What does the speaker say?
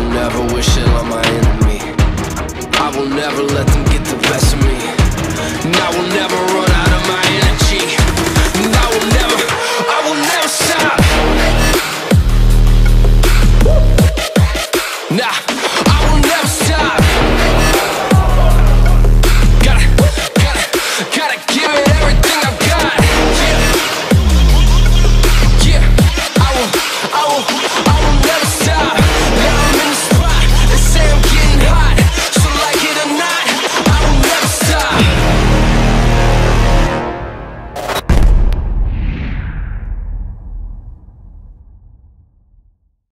will never wish ill on my enemy. I will never let them get the best of me, and I will never run out of my